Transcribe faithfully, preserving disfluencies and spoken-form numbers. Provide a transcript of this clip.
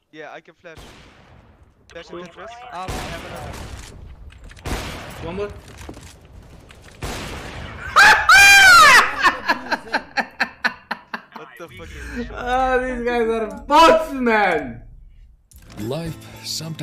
Yeah, I can flash. Flash in Tetris. Ah, I have another. One more. What the fuck is this? Oh, these guys are bots, man! Life sometimes